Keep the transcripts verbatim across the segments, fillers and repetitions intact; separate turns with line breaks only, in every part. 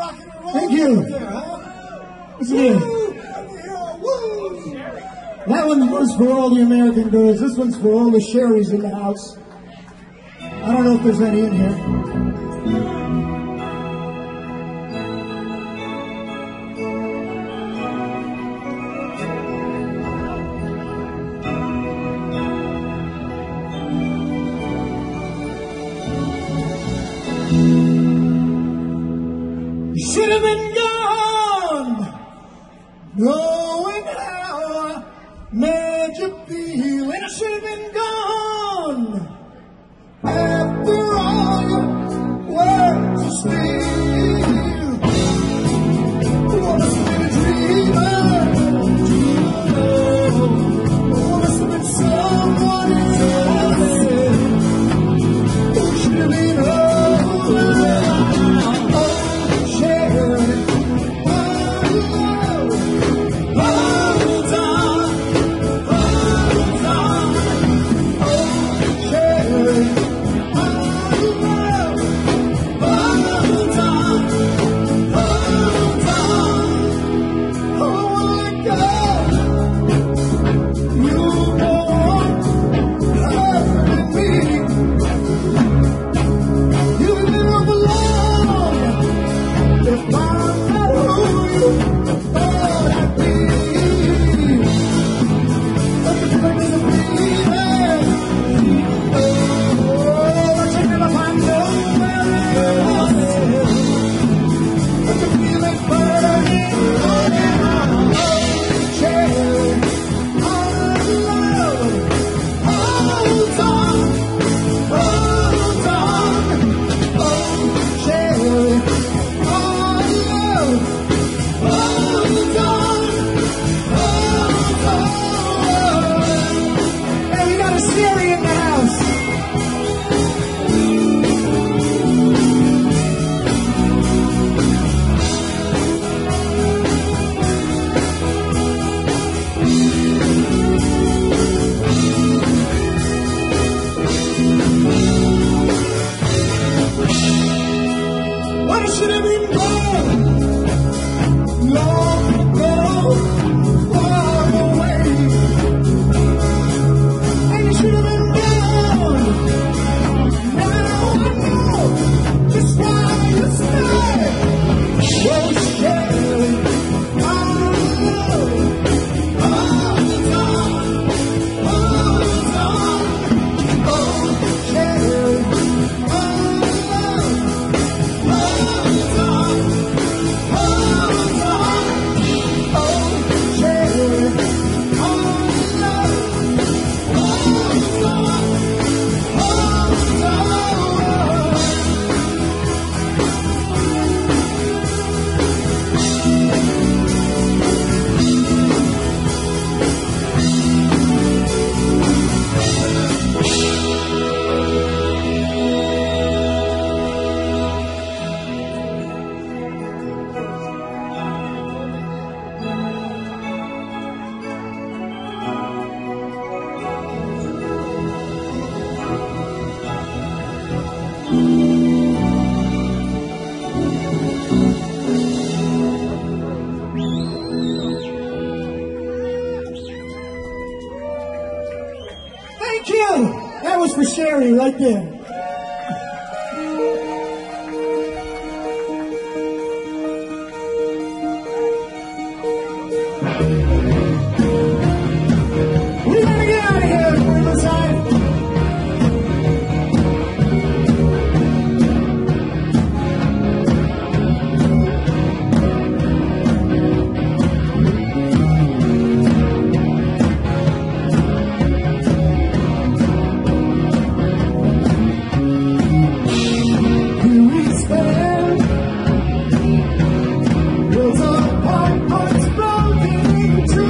Thank you. Listen here. That one was for all the American girls. This one's for all the Sherrys in the house. I don't know if there's any in here. Should have been gone, knowing how I made you feel, and I should have been gone after all your words of steel. Oh, I must have been a dreamer, oh, I must have been someone else. Oh, should have been over. Thank you. That was for Sherry right there. We gotta get out of here one more time. Worlds apart, hearts broken.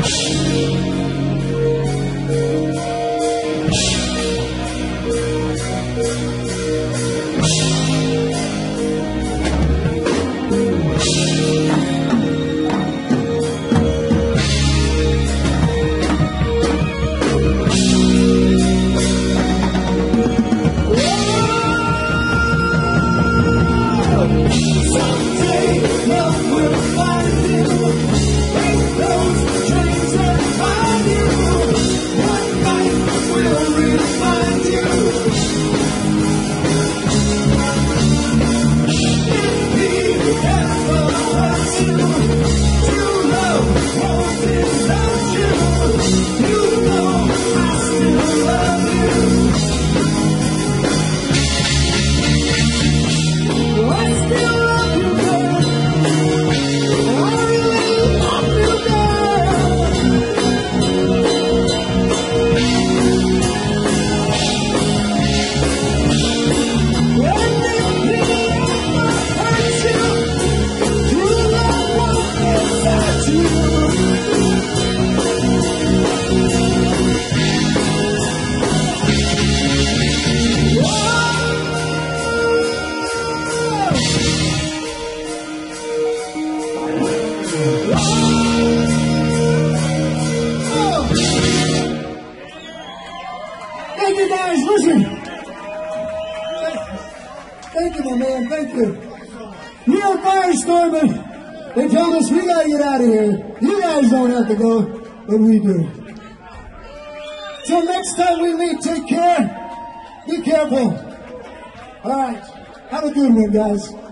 Thank you guys, listen. Thank you, my man, thank you. We are Firestorm. They told us we gotta get out of here. You guys don't have to go, but we do. Till next time we meet, take care. Be careful. All right, have a good one, guys.